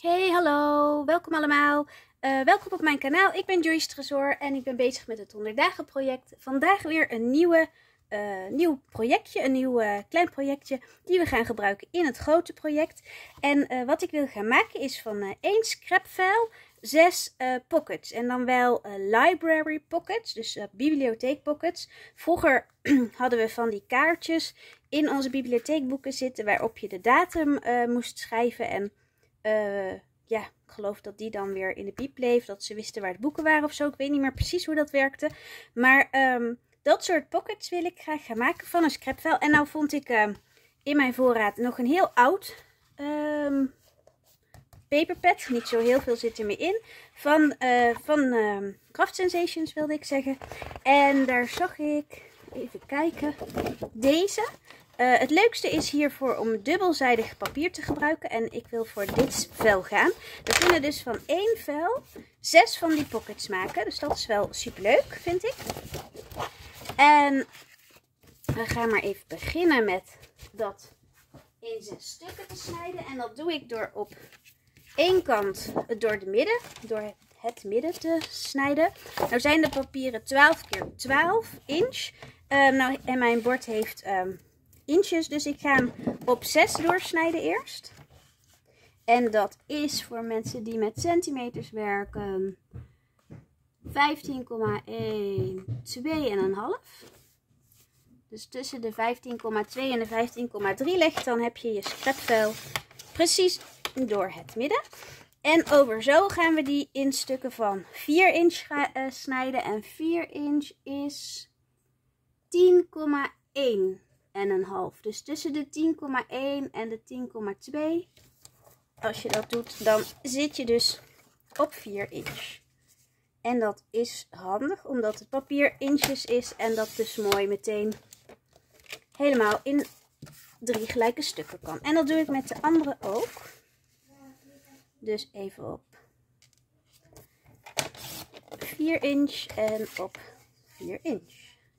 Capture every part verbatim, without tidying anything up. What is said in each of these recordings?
Hey, hallo, welkom allemaal. Uh, welkom op mijn kanaal. Ik ben Joyce Tresor en ik ben bezig met het honderd dagen project. Vandaag weer een nieuwe, uh, nieuw projectje, een nieuw uh, klein projectje die we gaan gebruiken in het grote project. En uh, wat ik wil gaan maken is van uh, één scrapfile zes uh, pockets. En dan wel uh, library pockets, dus uh, bibliotheek pockets. Vroeger hadden we van die kaartjes in onze bibliotheekboeken zitten waarop je de datum uh, moest schrijven en... Uh, ja, ik geloof dat die dan weer in de bib bleef. Dat ze wisten waar de boeken waren of zo. Ik weet niet meer precies hoe dat werkte. Maar um, dat soort pockets wil ik graag gaan maken van een scrapfile. En nou vond ik uh, in mijn voorraad nog een heel oud um, paperpad. Niet zo heel veel zit er meer in. Van, uh, van uh, Craft Sensations wilde ik zeggen. En daar zag ik, even kijken, deze. Uh, het leukste is hiervoor om dubbelzijdig papier te gebruiken. En ik wil voor dit vel gaan. We kunnen dus van één vel zes van die pockets maken. Dus dat is wel super leuk, vind ik. En we gaan maar even beginnen met dat in zes stukken te snijden. En dat doe ik door op één kant door de midden, door het midden te snijden. Nou zijn de papieren twaalf keer twaalf inch. Uh, nou, en mijn bord heeft... Um, inches, dus ik ga hem op zes doorsnijden eerst. En dat is voor mensen die met centimeters werken vijftien komma één, twee en een half. Dus tussen de vijftien komma twee en de vijftien komma drie legt, dan heb je je scrapvel precies door het midden. En over zo gaan we die in stukken van vier inch uh, snijden. En vier inch is tien komma één. En een half. Dus tussen de tien komma één en de tien komma twee. Als je dat doet, dan zit je dus op vier inch. En dat is handig, omdat het papier inches is. En dat dus mooi meteen helemaal in drie gelijke stukken kan. En dat doe ik met de andere ook. Dus even op vier inch en op vier inch.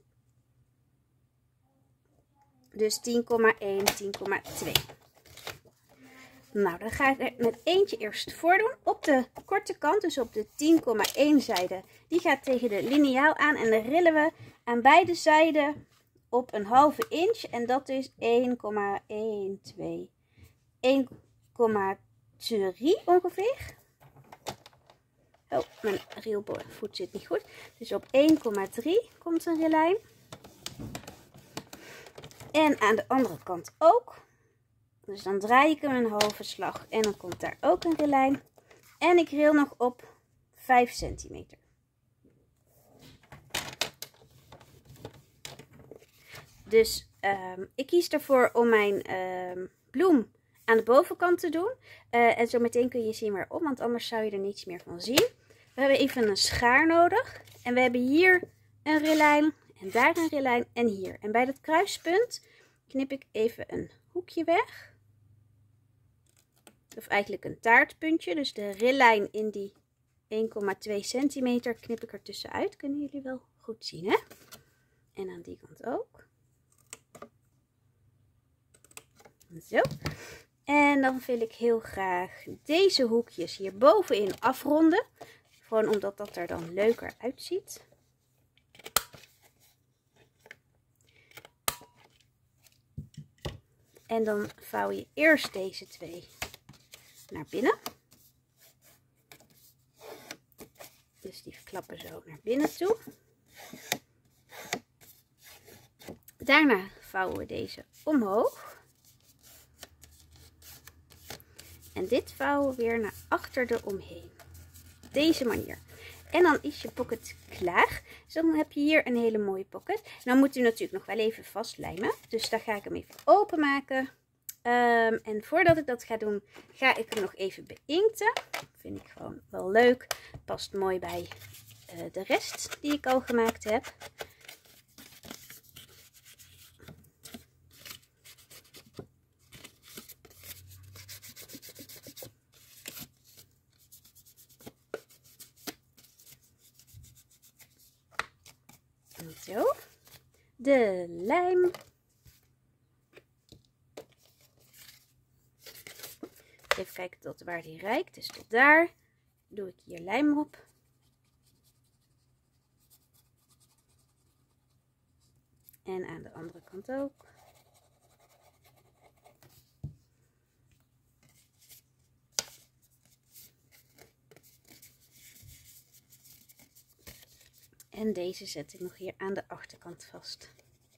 Dus tien komma één, tien komma twee. Nou, dan ga ik er met eentje eerst voordoen. Op de korte kant, dus op de tien komma één zijde. Die gaat tegen de liniaal aan. En dan rillen we aan beide zijden op een halve inch. En dat is één komma één twee. één komma drie ongeveer. Oh, mijn rielvoet zit niet goed. Dus op één komma drie komt een rillijn. En aan de andere kant ook. Dus dan draai ik hem een halve slag. En dan komt daar ook een rillijn. En ik ril nog op vijf centimeter. Dus um, ik kies ervoor om mijn um, bloem aan de bovenkant te doen. Uh, en zo meteen kun je zien waarom. Want anders zou je er niets meer van zien. We hebben even een schaar nodig. En we hebben hier een rillijn. En daar een rillijn en hier. En bij dat kruispunt knip ik even een hoekje weg. Of eigenlijk een taartpuntje. Dus de rillijn in die één komma twee centimeter knip ik er tussenuit. Kunnen jullie wel goed zien, hè? En aan die kant ook. Zo. En dan wil ik heel graag deze hoekjes hier bovenin afronden. Gewoon omdat dat er dan leuker uitziet. En dan vouw je eerst deze twee naar binnen. Dus die klappen zo naar binnen toe. Daarna vouwen we deze omhoog. En dit vouwen we weer naar achter eromheen. Op deze manier. En dan is je pocket klaar. Dus dan heb je hier een hele mooie pocket. Dan moet u natuurlijk nog wel even vastlijmen. Dus daar ga ik hem even openmaken. Um, en voordat ik dat ga doen, ga ik hem nog even beinken. Vind ik gewoon wel leuk. Past mooi bij uh, de rest die ik al gemaakt heb. Zo. De lijm. Even kijken tot waar die reikt. Dus tot daar. Doe ik hier lijm op. En aan de andere kant ook. En deze zet ik nog hier aan de achterkant vast.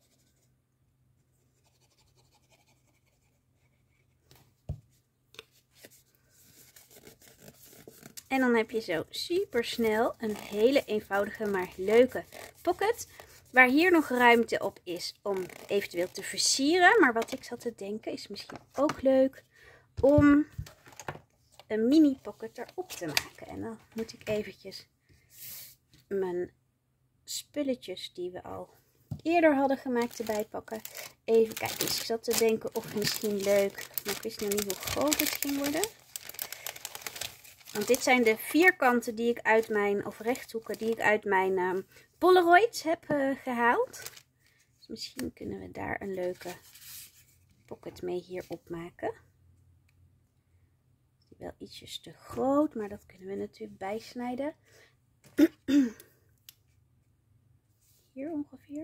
En dan heb je zo super snel een hele eenvoudige maar leuke pocket. Waar hier nog ruimte op is om eventueel te versieren. Maar wat ik zat te denken is misschien ook leuk om een mini pocket erop te maken. En dan moet ik eventjes mijn spulletjes die we al eerder hadden gemaakt erbij pakken. Even kijken, dus ik zat te denken of misschien leuk, maar ik wist nog niet hoe groot het ging worden. Want dit zijn de vierkanten die ik uit mijn, of rechthoeken die ik uit mijn um, Polaroids heb uh, gehaald. Dus misschien kunnen we daar een leuke pocket mee hier opmaken. Wel ietsjes te groot, maar dat kunnen we natuurlijk bijsnijden. Hier ongeveer.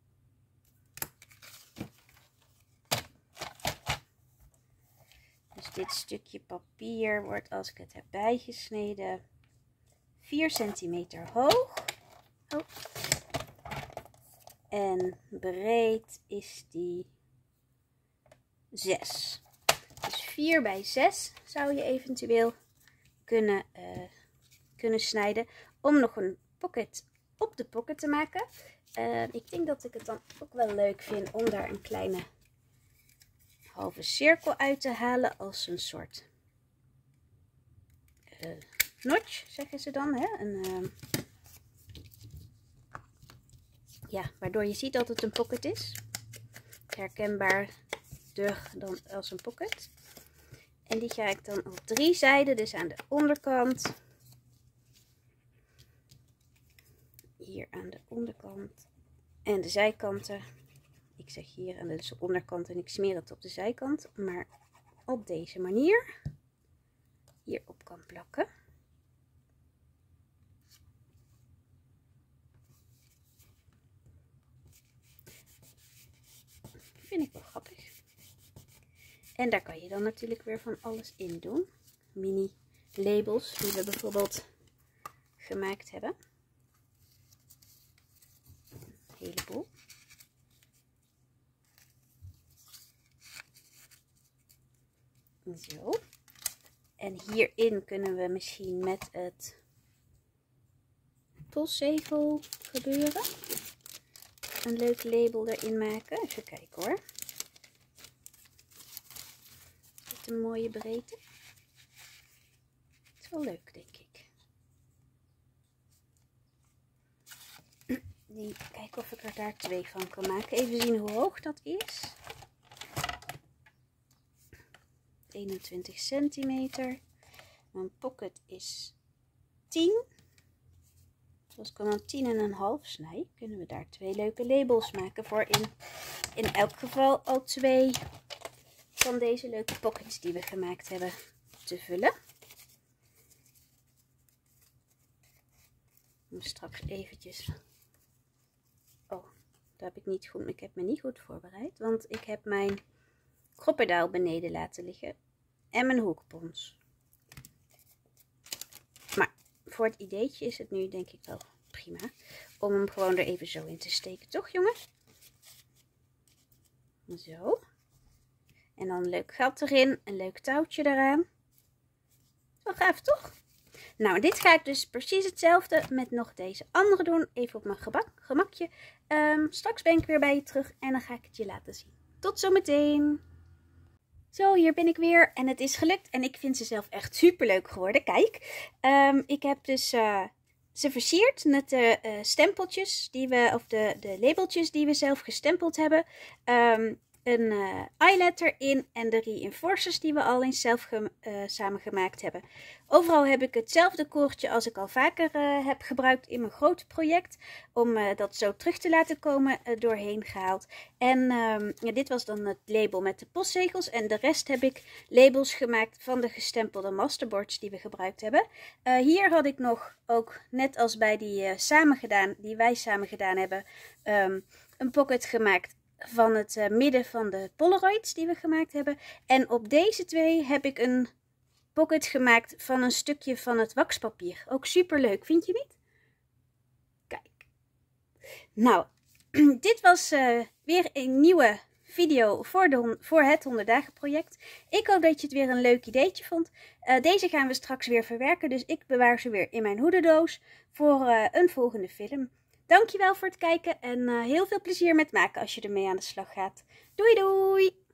Dus dit stukje papier wordt, als ik het heb bijgesneden, vier centimeter hoog. Oh. En breed is die zes. Dus vier bij zes zou je eventueel kunnen, uh, kunnen snijden. Om nog een pocket op de pocket te maken. Uh, ik denk dat ik het dan ook wel leuk vind om daar een kleine halve cirkel uit te halen. Als een soort uh, notch, zeggen ze dan. Hè? Een, uh, ja, waardoor je ziet dat het een pocket is. Herkenbaar dan als een pocket. En die ga ik dan op drie zijden, dus aan de onderkant, hier aan de onderkant en de zijkanten. Ik zeg hier aan de onderkant en ik smeer het op de zijkant, maar op deze manier hierop kan plakken. Vind ik wel grappig. En daar kan je dan natuurlijk weer van alles in doen. Mini labels die we bijvoorbeeld gemaakt hebben. Een heleboel. Zo. En hierin kunnen we misschien met het postzegel gebeuren een leuk label erin maken. Even kijken hoor. Een mooie breedte. Het is wel leuk, denk ik. Die, kijken of ik er daar twee van kan maken. Even zien hoe hoog dat is. eenentwintig centimeter. Mijn pocket is tien. Dus als ik hem dan tien en een half snij, kunnen we daar twee leuke labels maken voor in, in elk geval al twee van deze leuke pockets die we gemaakt hebben te vullen. En straks eventjes. Oh, dat heb ik niet goed. Ik heb me niet goed voorbereid, want ik heb mijn kroppendaal beneden laten liggen en mijn hoekpons. Maar voor het ideetje is het nu denk ik wel prima om hem gewoon er even zo in te steken, toch jongens? Zo. En dan een leuk gat erin, een leuk touwtje eraan. Wel gaaf, toch? Nou, dit ga ik dus precies hetzelfde met nog deze andere doen. Even op mijn gebak, gemakje. Um, straks ben ik weer bij je terug en dan ga ik het je laten zien. Tot zometeen! Zo, hier ben ik weer en het is gelukt. En ik vind ze zelf echt super leuk geworden. Kijk, um, ik heb dus uh, ze versierd met de uh, stempeltjes die we, of de, de labeltjes die we zelf gestempeld hebben. Um, een uh, eyeliner in en de reinforcers die we al eens zelf ge uh, samen gemaakt hebben. Overal heb ik hetzelfde koordje als ik al vaker uh, heb gebruikt in mijn grote project. Om uh, dat zo terug te laten komen uh, doorheen gehaald. En uh, ja, dit was dan het label met de postzegels. En de rest heb ik labels gemaakt van de gestempelde masterboards die we gebruikt hebben. Uh, hier had ik nog ook, net als bij die uh, samen gedaan, die wij samen gedaan hebben, um, een pocket gemaakt van het uh, midden van de Polaroids die we gemaakt hebben. En op deze twee heb ik een pocket gemaakt van een stukje van het waxpapier. Ook super leuk, vind je niet? Kijk. Nou, dit was uh, weer een nieuwe video voor, de, voor het honderd dagen project. Ik hoop dat je het weer een leuk ideetje vond. Uh, deze gaan we straks weer verwerken, dus ik bewaar ze weer in mijn hoedendoos voor uh, een volgende film. Dankjewel voor het kijken en uh, heel veel plezier met maken als je ermee aan de slag gaat. Doei doei!